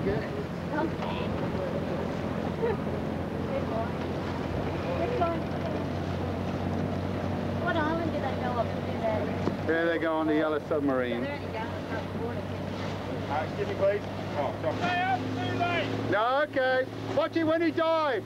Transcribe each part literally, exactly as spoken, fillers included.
Okay. Okay. What island do they go up to do that? There they go on the yellow submarine. They're only going across the border. Uh, excuse me, please. Oh, sorry. Stay up, too late. No, okay. Watch it when he dives.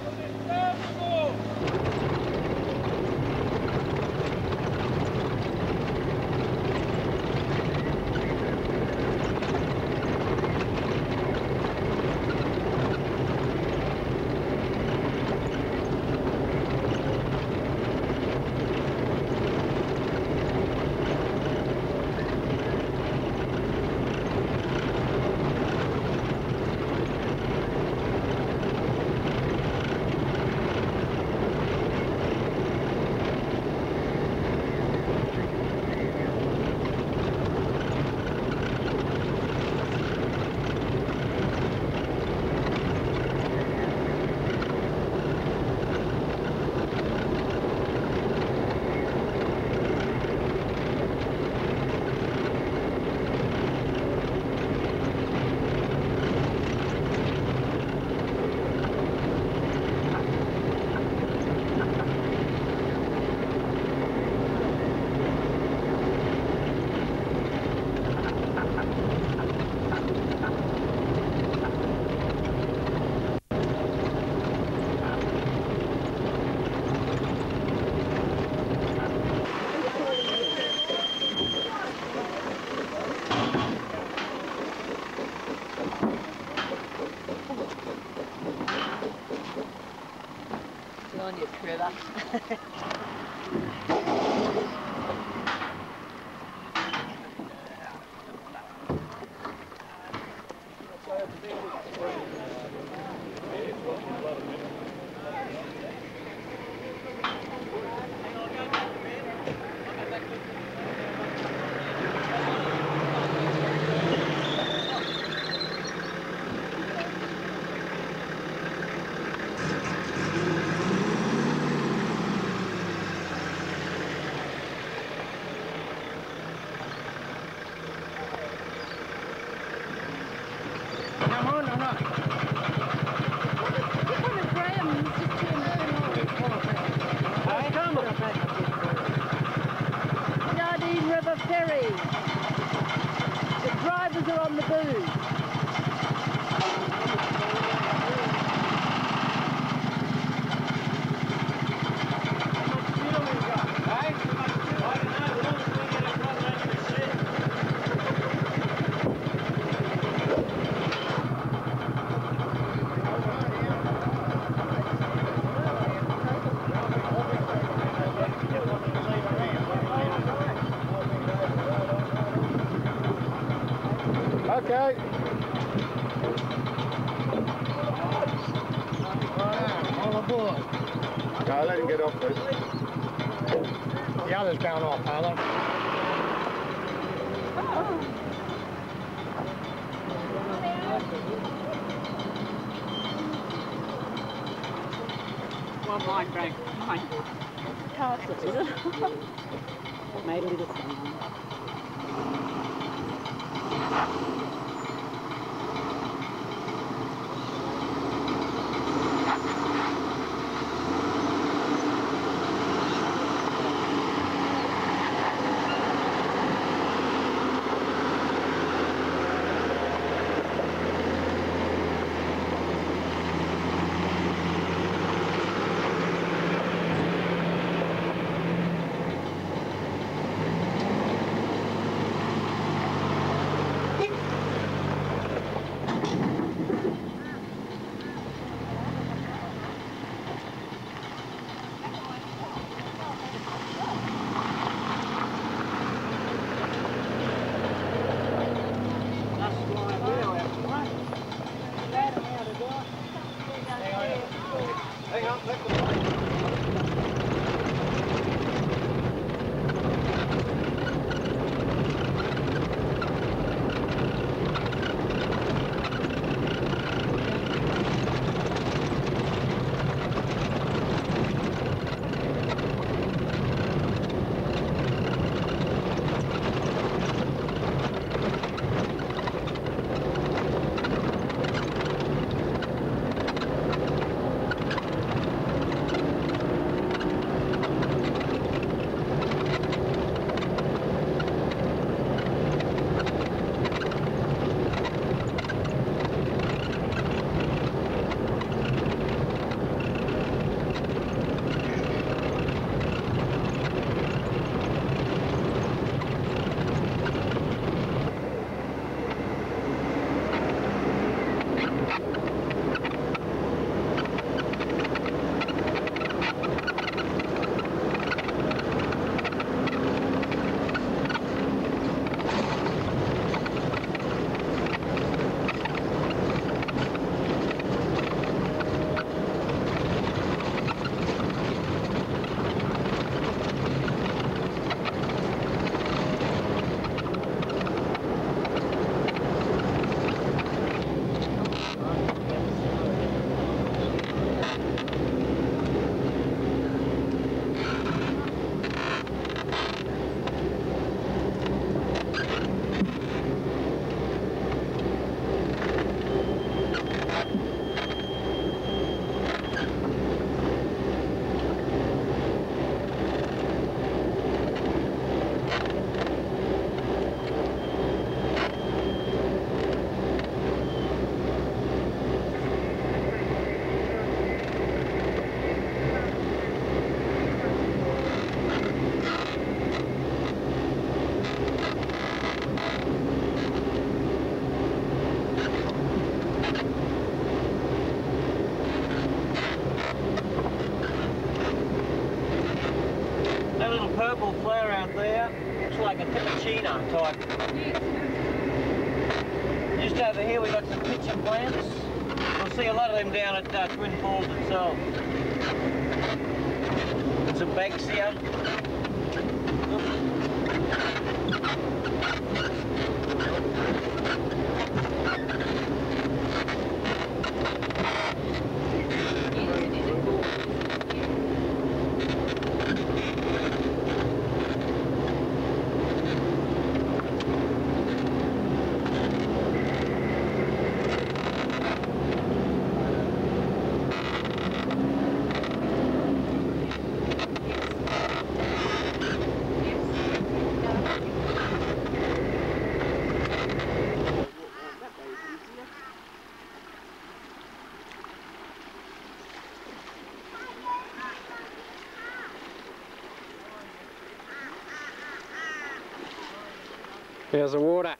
On your river. River ferry. The drivers are on the booze. Okay. All aboard. No, let him get off this. The other's going off, are they? Well, mine, Frank. Mine. Castle, is it? Made a little sound. there. Looks like a cappuccino type. Just over here we've got some pitcher plants. We'll see a lot of them down at uh, Twin Falls itself. Some banksia. Here's the water.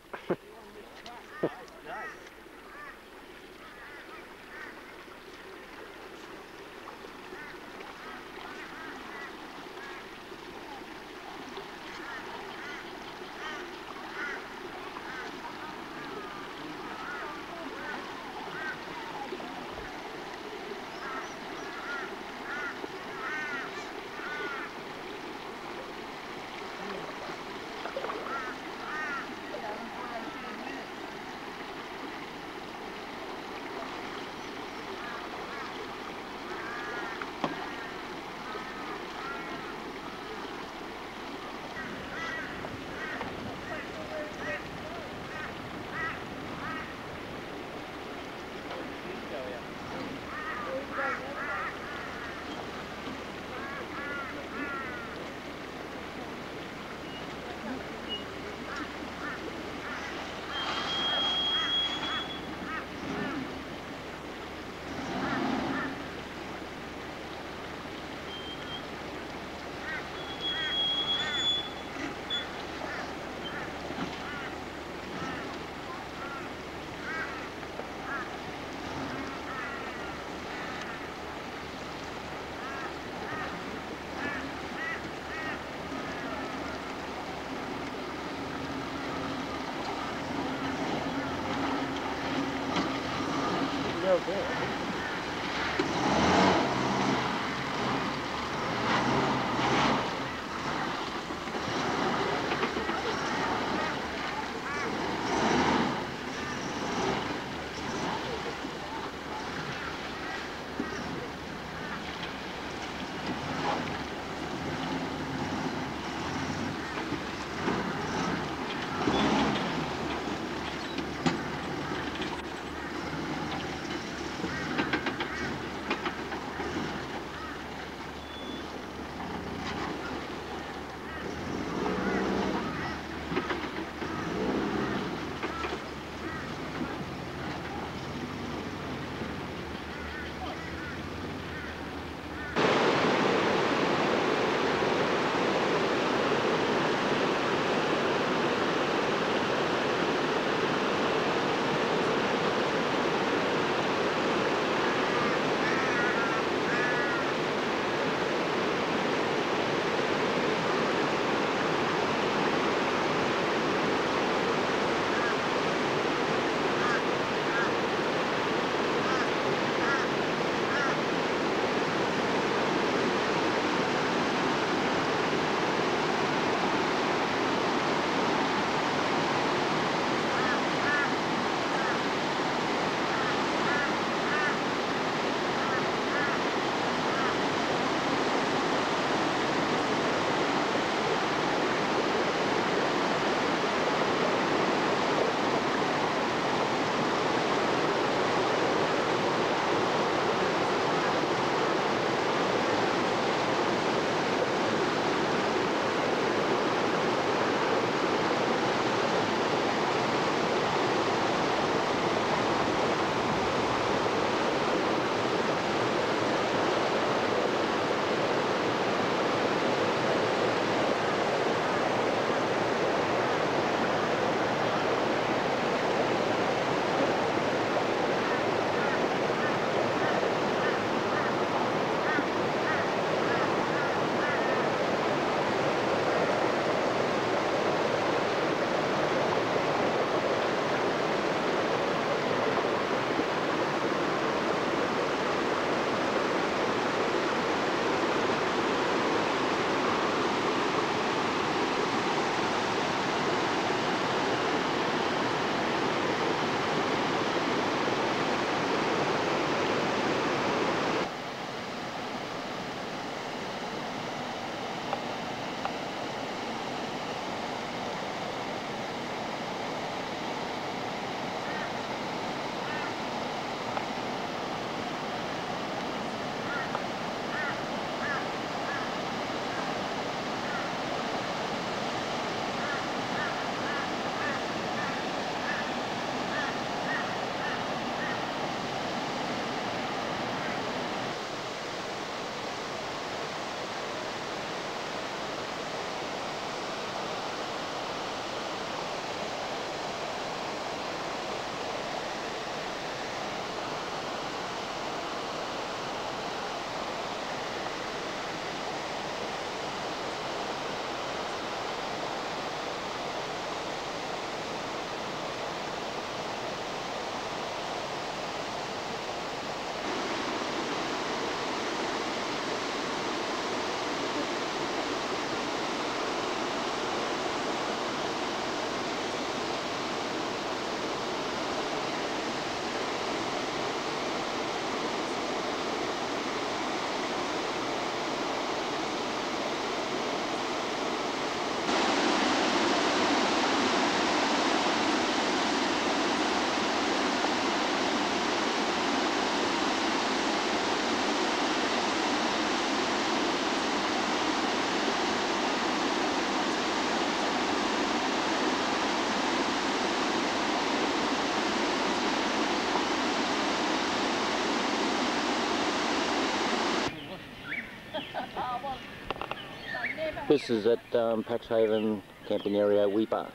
This is at um, Paxhaven camping area, Weipa.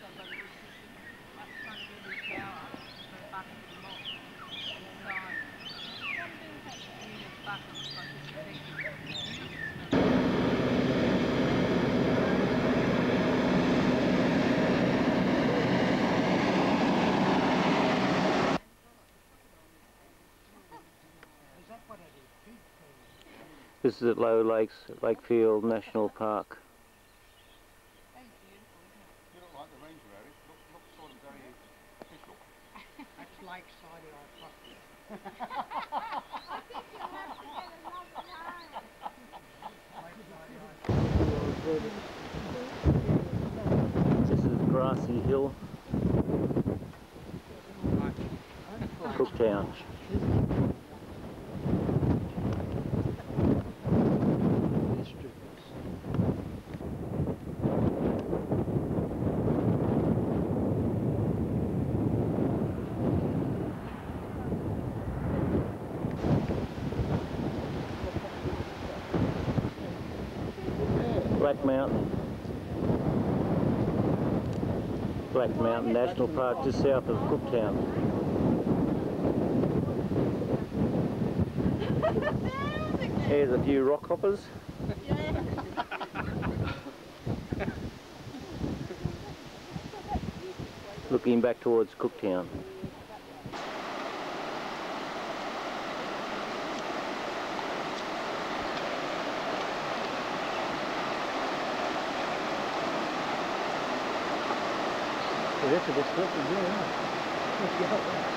This is at Low Lakes, Lakefield National Park. You don't like the ranger, Eric? Look, look sort of very official. That's lakeside and I fucked it. This is Grassy Hill, Cooktown. Black Mountain. Black Mountain National Park, just south of Cooktown. Here's a few rock hoppers. Looking back towards Cooktown. That's a bit slippery, yeah. Let's get up there.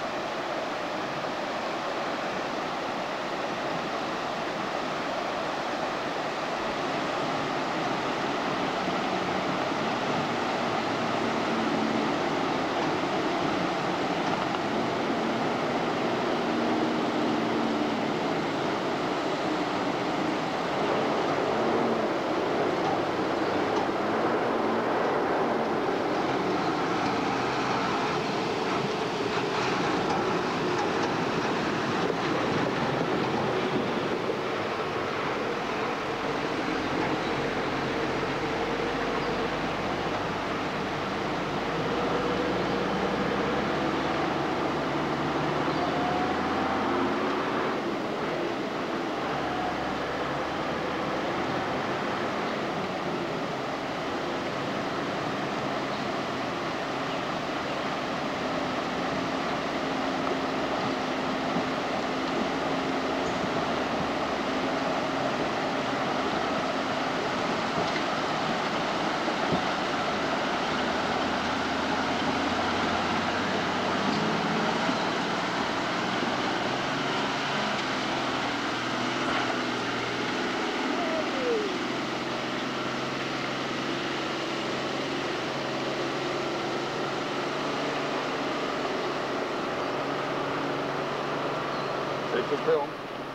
Take some film.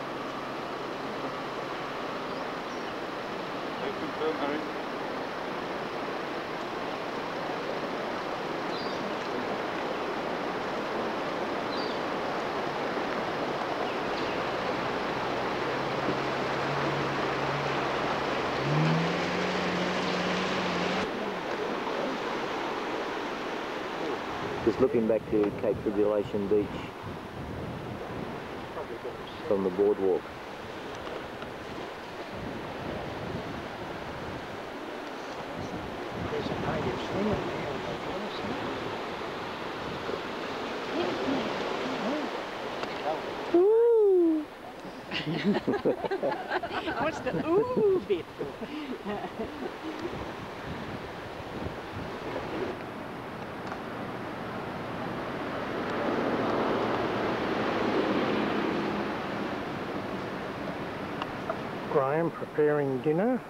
Take some film, Harry. Just looking back to Cape Tribulation Beach from the boardwalk. There's a native swimming there. What's the ooh bit? Graham preparing dinner.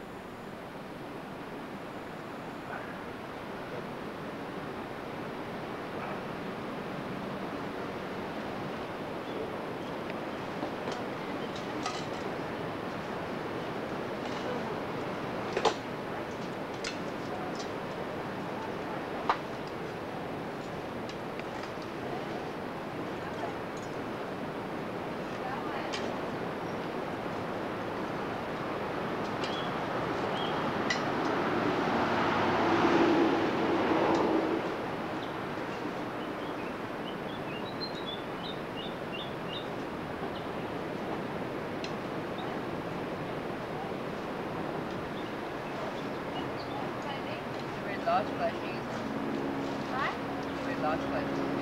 large flashing. Right? Very large flashing.